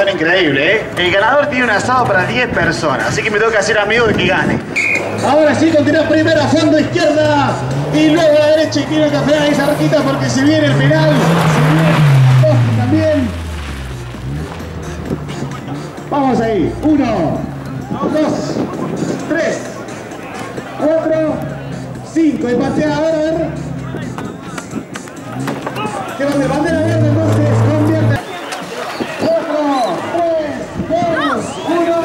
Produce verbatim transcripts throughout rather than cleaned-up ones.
son increíbles, ¿eh? El ganador tiene un asado para diez personas, así que me tengo que hacer amigo de que gane. Ahora sí, continúa primero a fondo izquierda y luego a la derecha y tiene que frenar ahí cerquita porque se viene el penal. Se viene el también. Vamos ahí. Uno, dos, tres, cuatro, cinco. Y patea, a ver, a ver. Que vale, bandera verde, entonces convierte. Cuatro, tres, dos, uno.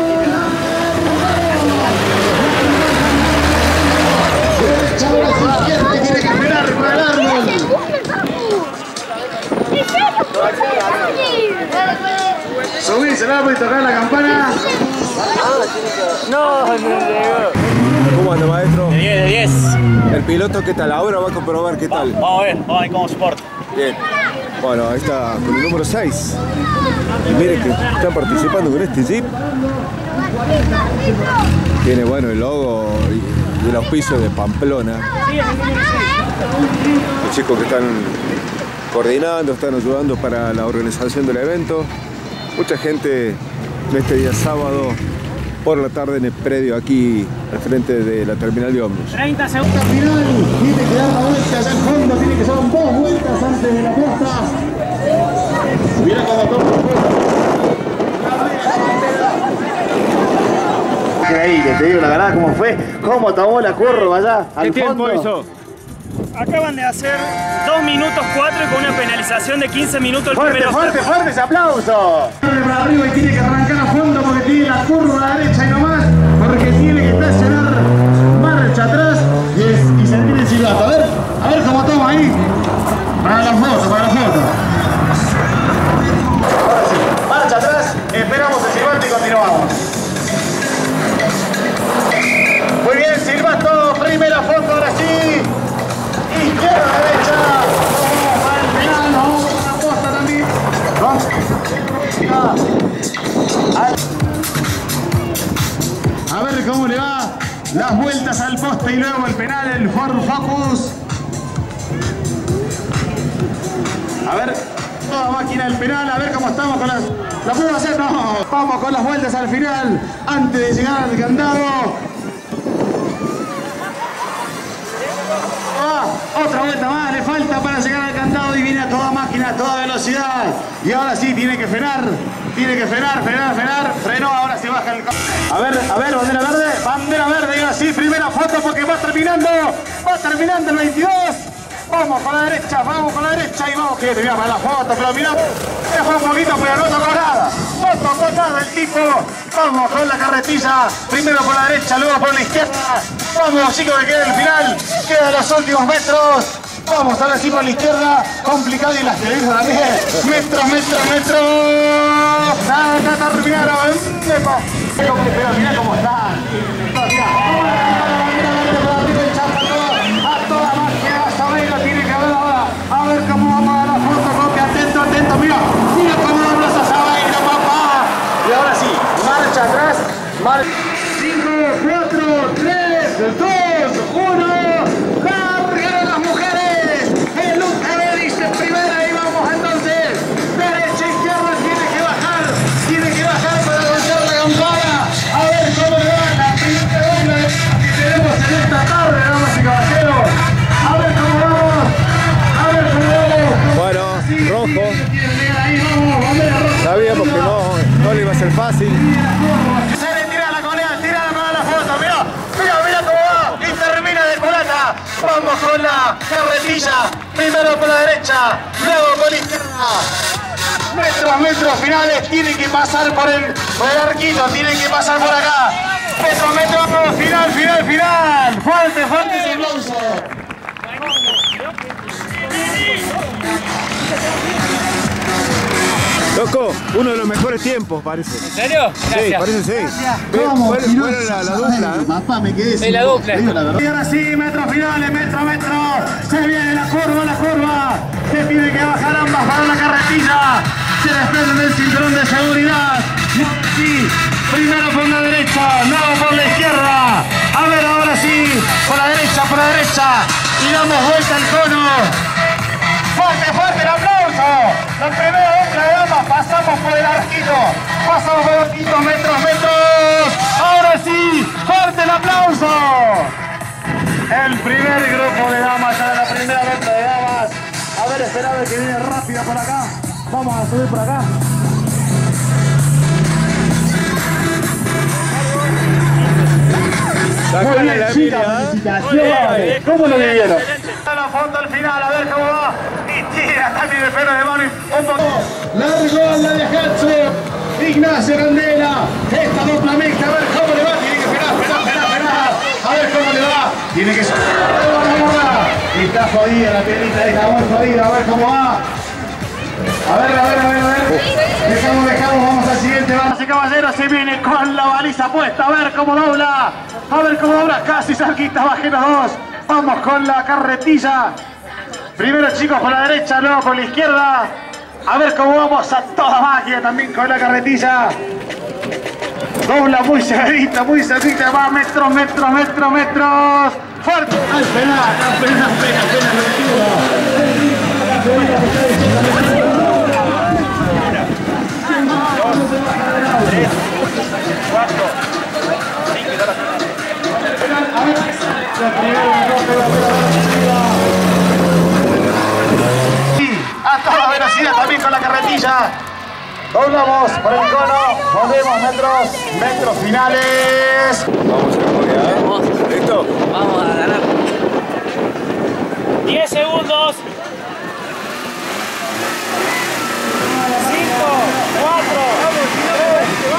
Tiene que esperar para el árbol. Subirse el árbol y tocar la campana. No, no llegó. ¿Cómo anda, maestro? De diez, de diez. ¿El piloto qué tal? Ahora va a comprobar qué tal. Vamos a ver, vamos a ver cómo se porta. Bien. Bueno, ahí está con el número seis. Y miren que están participando con este Jeep. Tiene, bueno, el logo y el auspicio de Pamplona. Los chicos que están coordinando, están ayudando para la organización del evento. Mucha gente este día sábado por la tarde en el predio aquí al frente de la terminal de ómnibus. treinta segundos. Final, tiene que dar la vuelta allá al fondo, tiene que dar dos vueltas antes de la posta. Mira cómo toma la posta. Increíble, te digo la verdad cómo fue, cómo tomó la curva allá al ¿Qué tiempo fondo. hizo? Acaban de hacer dos minutos cuatro con una penalización de quince minutos el Fuerte, primero. fuerte, fuerte ese aplauso. Para arriba y tiene que arrancar a fondo porque tiene la curva a la derecha y no más, porque tiene que estacionar marcha atrás y, es, y sentir el silbato. A ver, a ver cómo toma ahí. Para la foto, para la foto. Ahora sí, marcha atrás, esperamos el silbato y continuamos. Muy bien, silbato, primera foto, ahora sí. Izquierda, derecha. Vamos para el penal, vamos con la posta también. A ver cómo le va. Las vueltas al poste y luego el penal, el Ford Focus. A ver, toda máquina del penal, a ver cómo estamos con las... ¿La puedo hacer? No. Vamos con las vueltas al final, antes de llegar al candado. Ah, otra vuelta más, le falta para llegar al candado y viene a toda máquina, a toda velocidad. Y ahora sí, tiene que frenar, tiene que frenar, frenar, frenar. Frenó, ahora se baja el... A ver, a ver, bandera verde, bandera verde, y ahora sí, primera foto porque va terminando, va terminando el veintidós. Vamos con la derecha, vamos con la derecha y vamos, que te voy a para la foto, pero mirá, se fue un poquito, pero no tocó nada, no tocó nada el tipo. Vamos con la carretilla, primero por la derecha, luego por la izquierda. Vamos chicos, que queda el final, quedan los últimos metros. Vamos ahora sí por la izquierda, complicado y las televisas también. Metros, metros, metros. Nada, nada, terminaron. Pero mirá cómo están. A toda máquina, a saber, tiene que ver ahora. A ver cómo vamos a dar la foto, copia, atento, atento, mira. Mira cómo vamos a saber, papá. Y ahora sí, marcha atrás, marcha. cinco, cuatro, tres, dos, uno. ¡Largaron las mujeres! El U T V dice primera y vamos entonces. Derecha, izquierda, tiene que bajar. Tiene que bajar para lanzar la campana. A ver cómo le va la primera onda que tenemos en esta tarde, damas y caballeros. A ver cómo vamos. A ver cómo vamos. Bueno, Sí, rojo. sí, ahí vamos, bandera roja. Sabíamos que no, no le iba a ser fácil. Vamos con la carretilla, primero por la derecha, luego por la izquierda. Metros, metros finales, tienen que pasar por el, por el arquito, tienen que pasar por acá. Metros, metros, final, final, final. Fuerte, fuerte ese aplauso. Loco, uno de los mejores tiempos, parece. ¿En serio? Gracias. Sí, parece sí. Ve, Vamos, fue, fue la, la dupla, ¿eh? Papá, me quedé Sí, la dupla. Y ahora sí, metros finales, metro, metro. Se viene la curva, la curva. Se tiene que bajar ambas para la carretilla. Se desprenden del cinturón de seguridad. Y ahora sí, primero por la derecha, luego por la izquierda. A ver, ahora sí, por la derecha, por la derecha. Y damos vuelta al cono. Fuerte, fuerte el aplauso. La primera vuelta de damas, pasamos por el arquito. ver que viene rápida por acá. Vamos a subir por acá. Muy bien, chicas, felicitaciones. ¿Cómo lo vivieron? A fondo al final, a ver cómo va. Y tira también el freno de mano. Un poco. Largo la de Hatsu. Ignacio Candela. Esta dupla mixta, a ver cómo le va. Tiene que frenar, frenar, frenar, frenar. A ver cómo le va. Tiene que subir. Y está jodida la pielita, está muy jodida. A ver cómo va. A ver, a ver, a ver, a ver. Dejamos, dejamos, vamos al siguiente. Vamos, caballero, se viene con la baliza puesta. A ver cómo dobla. A ver cómo dobla. Casi cerquita, bajen los dos. Vamos con la carretilla. Primero, chicos, por la derecha, luego por la izquierda. A ver cómo vamos a toda máquina también con la carretilla. Dobla muy cerquita, muy cerquita. Va metros, metros, metros, metros. Fuerte. Al penal, al penal, al penal, tres, cuatro, a toda velocidad también con la carretilla. Doblamos por el cono, volvemos metros, metros finales. Vamos a ver, ¿listo? Vamos a ganar. diez segundos. cinco, cuatro, tres,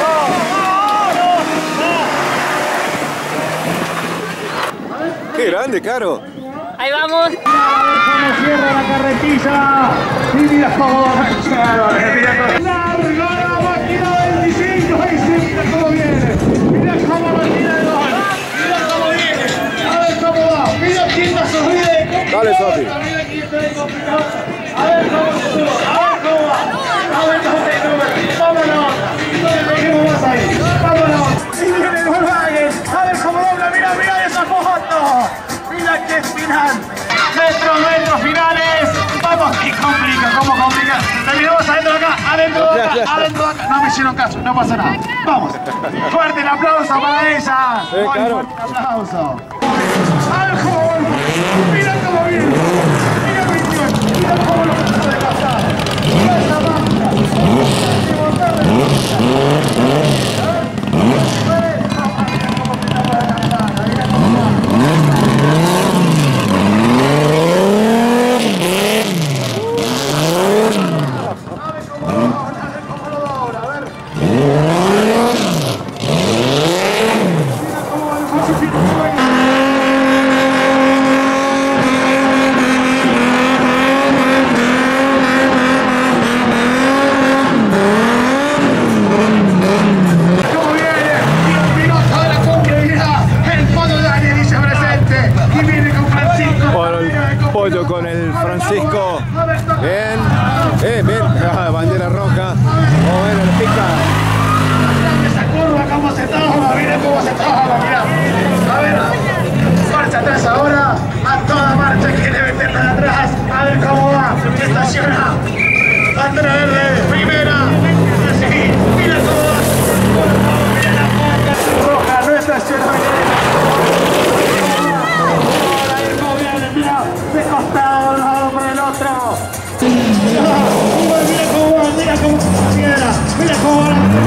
dos, ¡Qué grande, Caro! Ahí vamos. Cómo cierra la carretilla. Y mira cómo va largo la máquina veinticinco. Mira cómo viene. Mira cómo va tira el gol. Mira cómo viene. A ver cómo va. Mira quién va a subir de complicado. Dale, Sofi. Mira quién está de complicado. A ver cómo se sube. A ver cómo va. A ver cómo se sube. Vámonos. No le peguemos más ahí. Vámonos. Y viene el Volkswagen. A ver cómo dobla. Mira, mira esa foto. Mira qué final. Metros, metros finales. Vamos, qué complica, cómo complica. Terminamos adentro de acá, adentro de acá, adentro de acá. No me hicieron caso, no pasa nada. Vamos. Fuerte el aplauso para ella. Sí, Muy claro. fuerte el aplauso. Al gol. Mira cómo viene. Mira veintiocho. Mira cómo lo puso de pasar. Mira esa máquina. Hay que botarle. Con el Francisco. Bien. Eh, bien. Ah, bandera roja. Oh, bueno, la pica. Esa curva, cómo se toma. Mira cómo se toma. Mira. A ver. Marcha atrás ahora. A toda marcha. Quiere meterla de atrás. A ver cómo va. Estaciona. Bandera verde. Primera. Así. Mira cómo va. Mira la marca roja. No estaciona. Mira, de costado, un lado por el otro. Mira cómo va, mira cómo va, mira cómo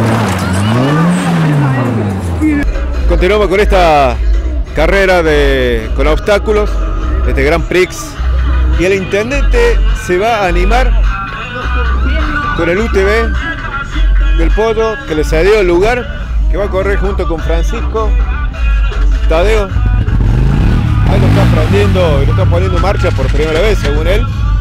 va. Continuamos con esta carrera de, con obstáculos, este Grand Prix. Y el intendente se va a animar con el U T V del Pollo, que le cedió el lugar, que va a correr junto con Francisco Tadeo. Ahí lo está aprendiendo y lo está poniendo en marcha por primera vez, según él.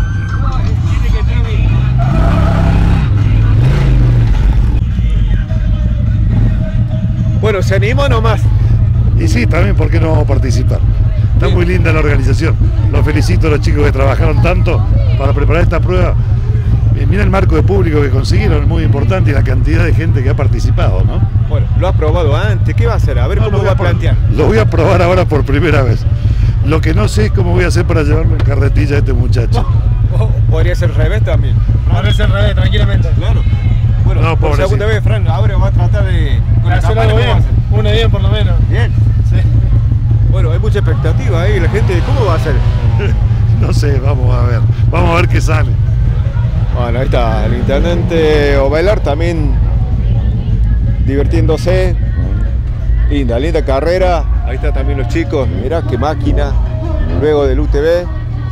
Bueno, ¿se animó nomás? Y sí, también, ¿por qué no vamos a participar? Está muy linda la organización. Los felicito a los chicos que trabajaron tanto para preparar esta prueba. Eh, mira el marco de público que consiguieron, es muy importante, y la cantidad de gente que ha participado, ¿no? Bueno, lo has probado antes, ¿qué va a hacer? A ver No, cómo lo va a voy plantear. Lo voy a probar ahora por primera vez. Lo que no sé es cómo voy a hacer para llevarlo en carretilla a este muchacho. Oh, podría ser al revés también. Podría ser al revés, tranquilamente. Claro. Bueno, No, por pobrecito. segunda vez, Fran, ahora va a tratar de... Con la Hacer campana, algo ¿cómo va a bien, hacer? una bien por lo menos. Bien. Sí. Bueno, hay mucha expectativa ahí, la gente, ¿cómo va a ser? No sé, vamos a ver. Vamos a ver qué sale. Bueno, ahí está el intendente Ovelar también divirtiéndose. Linda, linda carrera. Ahí está también los chicos. Mirá qué máquina. Luego del U T V.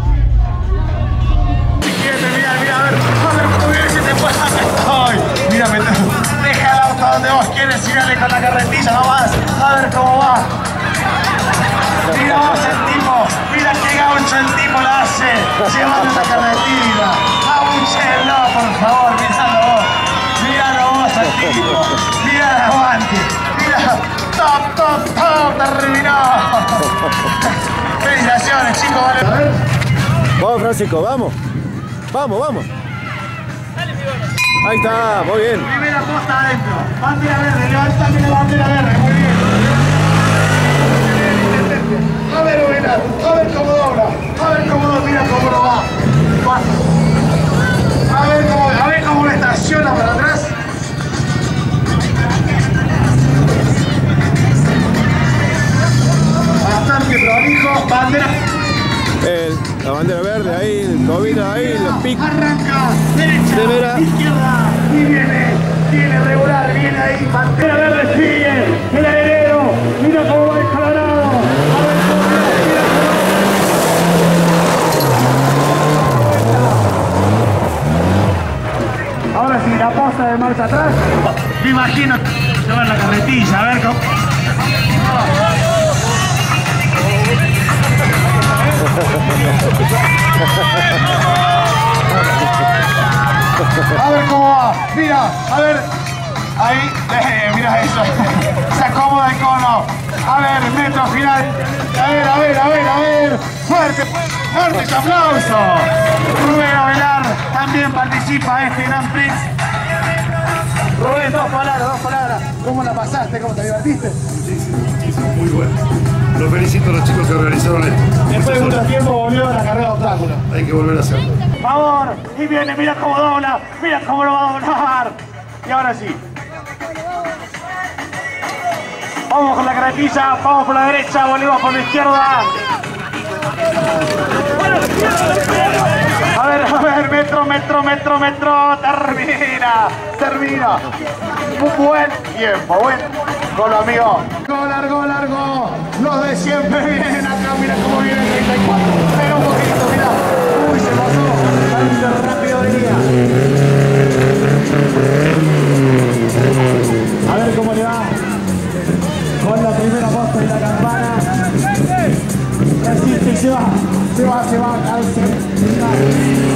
Mira, mira, a ver, a ver cómo viene ese tiempo. Ay, mira, deja el auto donde vos quieres, girale con la carretilla nomás. A ver cómo va. Mira vos el tipo, mira qué gaucho el tipo la hace, llevando la carretilla. Abuchelo, por favor, miralo vos. Miralo vos al tipo, mira el aguante, mira, top, top, top, terminó. Felicitaciones, chicos, vale. A ver. Vamos, Francisco, vamos. Vamos, vamos. Ahí está, muy bien. Primera posta adentro. Bandera verde, levantame la bandera verde, muy bien. A ver, Ovelar, a ver cómo dobla, a ver cómo dobla, mira cómo lo va. A ver cómo, a ver cómo lo estaciona para atrás. Bastante prolijo, bandera. El, la bandera verde ahí, el Covina ahí, los picos. Arranca, derecha, Primera. izquierda, y viene, viene regular, viene ahí, bandera verde, sigue, el arenero, mira cómo va el Colorado, a ver cómo va, mira cómo va. Ahora sí, la posta de marcha atrás, me imagino que va en la carretilla, a ver cómo... A ver cómo va, mira, a ver, ahí, eh, mira eso, se acomoda el cono, a ver, metro final, a ver, a ver, a ver, a ver, fuerte, fuerte aplauso, Rubén Ovelar también participa en este Grand Prix. Rubén, dos palabras, dos palabras, ¿cómo la pasaste, cómo te divertiste? Muchísimo, muchísimo, muy bueno. Los felicito a los chicos que organizaron esto. Después de mucho tiempo volvió a la carrera de obstáculos. Hay que volver a hacerlo. Por favor, y viene, mira cómo dobla, mira cómo lo va a doblar. Y ahora sí. Vamos con la carretilla, vamos por la derecha, volvemos por la izquierda. A ver, a ver, metro, metro, metro, metro, termina, termina. Un buen tiempo, buen con los amigos. Largo, largo, largo. Los de siempre vienen acá, mira cómo viene el treinta y cuatro. Pero un poquito, mira. Uy, se pasó. Tan rápido venía. A ver cómo le va. Con la primera posta y la campana. Resiste y se va. Se va, se va. Al